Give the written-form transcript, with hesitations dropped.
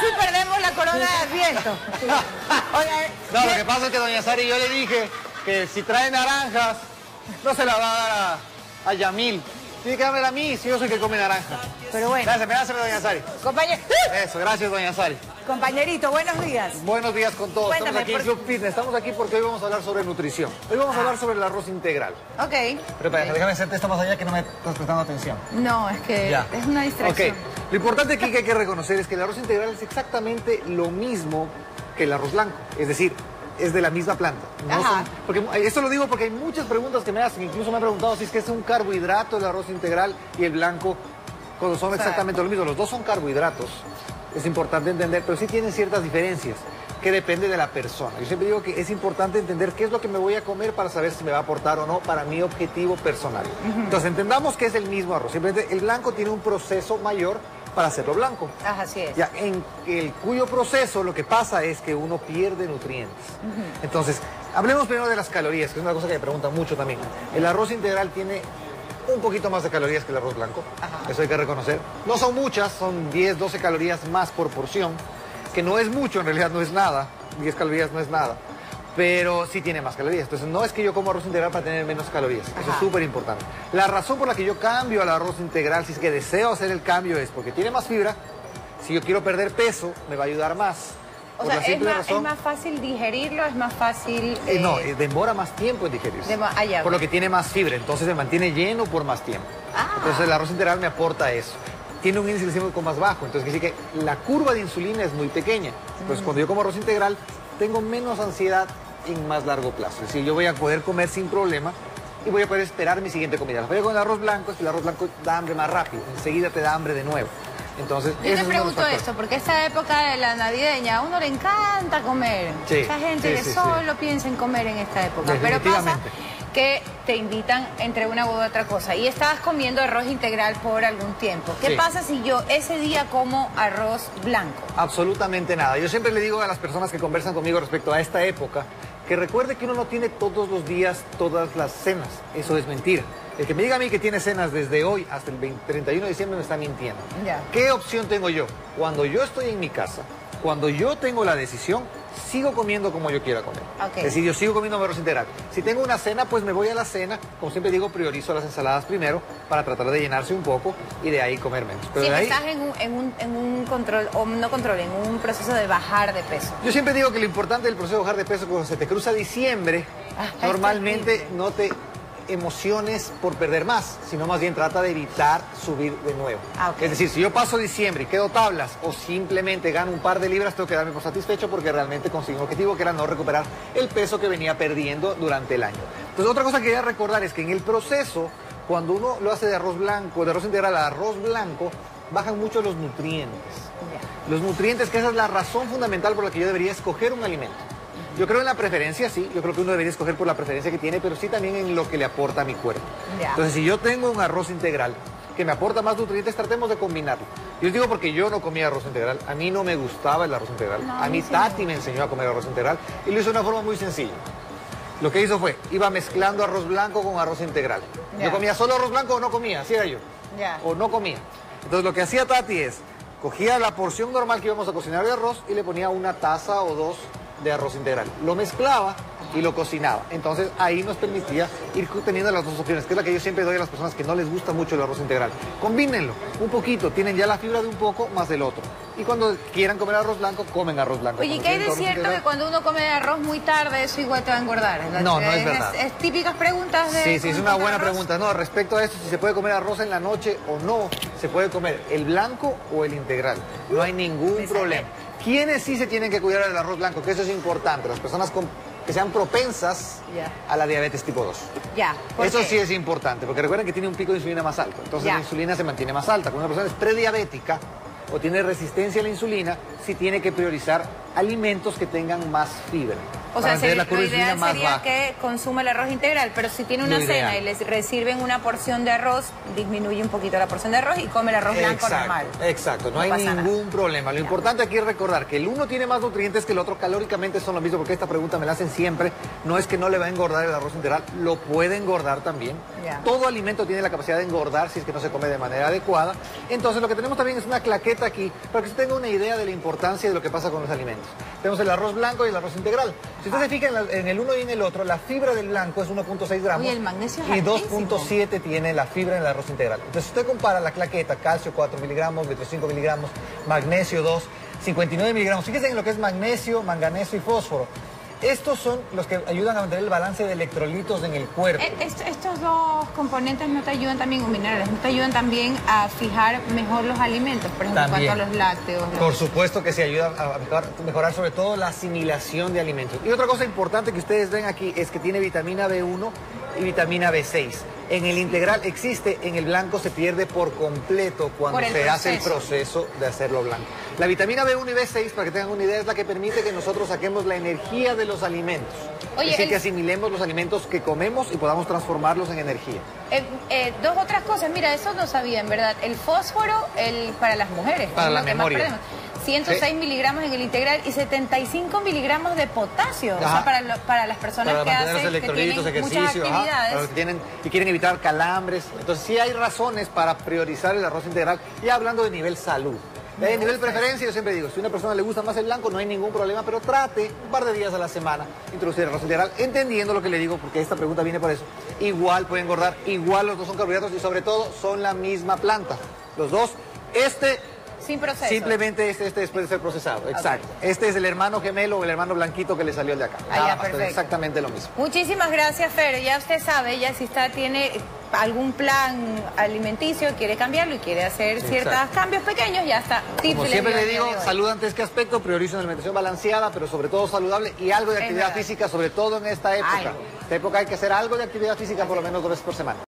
casi perdemos la corona de Adviento. Oye, No, lo que pasa es que doña Sari, yo le dije que si trae naranjas, no se la va a dar a Yamil. Tiene que dármela a mí, si yo soy el que come naranja. pero bueno, Gracias, doña Sari. Eso, gracias, doña Sari. compañerito, buenos días. Buenos días con todos. Cuéntame, Estamos aquí en Club Fitness. Estamos aquí porque hoy vamos a hablar sobre nutrición. Hoy vamos a hablar sobre el arroz integral. Ok. Pero déjame hacerte esto más allá que no me estás prestando atención. No, es que Ya. es una distracción. Ok. Lo importante aquí que hay que reconocer es que el arroz integral es exactamente lo mismo que el arroz blanco. Es decir, es de la misma planta. Ajá. Porque esto lo digo porque hay muchas preguntas que me hacen. Incluso me han preguntado si es que es un carbohidrato el arroz integral y el blanco, cuando son exactamente lo mismo. Los dos son carbohidratos. Es importante entender, pero sí tienen ciertas diferencias que depende de la persona. Yo siempre digo que es importante entender qué es lo que me voy a comer para saber si me va a aportar o no para mi objetivo personal. Entonces entendamos que es el mismo arroz. Simplemente el blanco tiene un proceso mayor para hacerlo blanco. Ajá, así es. Ya, en el cuyo proceso lo que pasa es que uno pierde nutrientes. Entonces, hablemos primero de las calorías, que es una cosa que me preguntan mucho también. El arroz integral tiene un poquito más de calorías que el arroz blanco. Ajá. Eso hay que reconocer. No son muchas, son 10, 12 calorías más por porción, que no es mucho, en realidad no es nada. 10 calorías no es nada. Pero sí tiene más calorías. Entonces, no es que yo como arroz integral para tener menos calorías. Eso Ajá. es súper importante. La razón por la que yo cambio al arroz integral, si es que deseo hacer el cambio, es porque tiene más fibra. Si yo quiero perder peso, me va a ayudar más. O Por sea, la es simple más, razón- es más fácil digerirlo, es más fácil... no, demora más tiempo en digerirse. ya, por lo ok. que tiene más fibra, entonces se mantiene lleno por más tiempo. Ah. Entonces el arroz integral me aporta eso. Tiene un índice glicémico más bajo, entonces quiere decir que la curva de insulina es muy pequeña. Entonces cuando yo como arroz integral, tengo menos ansiedad en más largo plazo. Es decir, yo voy a poder comer sin problema y voy a poder esperar mi siguiente comida. Lo que pasa con el arroz blanco es que el arroz blanco da hambre más rápido, enseguida te da hambre de nuevo. Entonces, Yo ese te es uno de los pregunto factores. esto, porque esta época de la navideña a uno le encanta comer. Sí, Mucha gente sí, que sí, solo piensa en comer en esta época. Pero pasa Definitivamente. que te invitan entre una u otra cosa y estabas comiendo arroz integral por algún tiempo. ¿Qué Sí. pasa si yo ese día como arroz blanco? Absolutamente nada. Yo siempre le digo a las personas que conversan conmigo respecto a esta época que recuerde que uno no tiene todos los días todas las cenas. Eso es mentira. El que me diga a mí que tiene cenas desde hoy hasta el 31 de diciembre me está mintiendo. Ya. ¿Qué opción tengo yo? Cuando yo estoy en mi casa, cuando yo tengo la decisión, sigo comiendo como yo quiera comer. Ok. Es decir, yo sigo comiendo arroz integral. Si tengo una cena, pues me voy a la cena. Como siempre digo, priorizo las ensaladas primero para tratar de llenarse un poco y de ahí comer menos. Pero Si de ahí, estás en un control, o no control, en un proceso de bajar de peso. yo siempre digo que lo importante del proceso de bajar de peso, cuando se te cruza diciembre, Ah, normalmente es terrible. no te emociones por perder más, sino más bien trata de evitar subir de nuevo. Ah, ok. Es decir, si yo paso diciembre y quedo tablas o simplemente gano un par de libras, tengo que darme por satisfecho porque realmente consigo un objetivo que era no recuperar el peso que venía perdiendo durante el año. Entonces, otra cosa que quería recordar es que en el proceso, cuando uno lo hace de arroz blanco, de arroz integral a arroz blanco, bajan mucho los nutrientes. Ya. Los nutrientes, que esa es la razón fundamental por la que yo debería escoger un alimento. Yo creo en la preferencia, sí. Yo creo que uno debería escoger por la preferencia que tiene, pero sí también en lo que le aporta a mi cuerpo. Ya. Entonces, si yo tengo un arroz integral que me aporta más nutrientes, tratemos de combinarlo. Yo les digo porque yo no comía arroz integral. A mí no me gustaba el arroz integral. No, a mí sí Tati me enseñó a comer arroz integral y lo hizo de una forma muy sencilla. Lo que hizo fue, iba mezclando arroz blanco con arroz integral. Ya. Yo comía solo arroz blanco o no comía, así era yo. Ya. O no comía. Entonces lo que hacía Tati es, cogía la porción normal que íbamos a cocinar de arroz y le ponía una taza o dos de arroz integral. Lo mezclaba y lo cocinaba. Entonces ahí nos permitía ir teniendo las dos opciones, que es la que yo siempre doy a las personas que no les gusta mucho el arroz integral. Combínenlo un poquito, tienen ya la fibra de un poco más del otro. Y cuando quieran comer arroz blanco, comen arroz blanco. Oye, Cuando ¿qué hay quieren de arroz cierto integral- que cuando uno come arroz muy tarde, eso igual te va a engordar? No, no es verdad. Es típicas preguntas de... Sí, sí, es ¿cómo una comer buena arroz? pregunta. No, respecto a esto, si se puede comer arroz en la noche o no, se puede comer el blanco o el integral. No hay ningún Me problema. ¿Quiénes sí se tienen que cuidar del arroz blanco? Que eso es importante. Las personas que sean propensas Ya. a la diabetes tipo 2. Ya. ¿por Eso qué? sí es importante, porque recuerden que tiene un pico de insulina más alto. Entonces Ya. la insulina se mantiene más alta. Cuando una persona es prediabética o tiene resistencia a la insulina, sí tiene que priorizar alimentos que tengan más fibra. O para sea, mantener la curva lo ideal insulina más sería baja. que consuma el arroz integral, pero si tiene una Lo cena ideal. y les sirven una porción de arroz, disminuye un poquito la porción de arroz y come el arroz blanco normal. Exacto, no hay pasa ningún nada. problema. Lo importante aquí es recordar que el uno tiene más nutrientes que el otro, calóricamente son lo mismo, porque esta pregunta me la hacen siempre. No es que no le va a engordar el arroz integral, lo puede engordar también. Ya. Todo alimento tiene la capacidad de engordar si es que no se come de manera adecuada. Entonces lo que tenemos también es una claqueta aquí para que usted tenga una idea de la importancia de lo que pasa con los alimentos. Tenemos el arroz blanco y el arroz integral. Si usted se fija en el uno y en el otro, la fibra del blanco es 1.6 gramos. Oye, el magnesio es y altísimo. 2.7 tiene la fibra en el arroz integral. Entonces, si usted compara la claqueta, calcio 4 miligramos, 25 miligramos, magnesio 2, 59 miligramos. Fíjense en lo que es magnesio, manganeso y fósforo. Estos son los que ayudan a mantener el balance de electrolitos en el cuerpo. Estos dos componentes no te ayudan también, o minerales, no te ayudan también a fijar mejor los alimentos, por ejemplo, en También. cuanto a los lácteos. Por supuesto que sí ayuda a mejorar sobre todo la asimilación de alimentos. Y otra cosa importante que ustedes ven aquí es que tiene vitamina B1 y vitamina B6. En el integral existe, en el blanco se pierde por completo cuando Por el se hace el proceso. proceso de hacerlo blanco. La vitamina B1 y B6, para que tengan una idea, es la que permite que nosotros saquemos la energía de los alimentos. Oye, es decir, que asimilemos los alimentos que comemos y podamos transformarlos en energía. Dos otras cosas, mira, eso no sabía, en verdad. El fósforo para las mujeres. Para es la lo que más memoria. perdemos. 106 miligramos en el integral y 75 miligramos de potasio. Ajá. O sea, para las personas Para que mantener los hacen, que electrolitos, tienen muchas ejercicio, ajá, actividades. para los que tienen y quieren evitar calambres. Entonces sí hay razones para priorizar el arroz integral, ya hablando de nivel salud. De nivel preferencia, yo siempre digo, si a una persona le gusta más el blanco, no hay ningún problema, pero trate un par de días a la semana introducir el arroz integral, entendiendo lo que le digo, porque esta pregunta viene por eso. Igual puede engordar, igual los dos son carbohidratos y sobre todo son la misma planta. Los dos, Sin proceso. simplemente este después de ser procesado, exacto. Este es el hermano gemelo o el hermano blanquito que le salió el de acá. Ah, Nada ya, más, perfecto. exactamente lo mismo. Muchísimas gracias, Fer. Ya usted sabe, ya si tiene algún plan alimenticio, quiere cambiarlo y quiere hacer ciertos Exacto. cambios pequeños, ya está. Tip Como que siempre dio le el día digo, de hoy. salud antes que aspecto, priorizo una alimentación balanceada, pero sobre todo saludable y algo de Es actividad verdad. física, sobre todo en esta época. Algo. En esta época hay que hacer algo de actividad física por lo menos 2 veces por semana.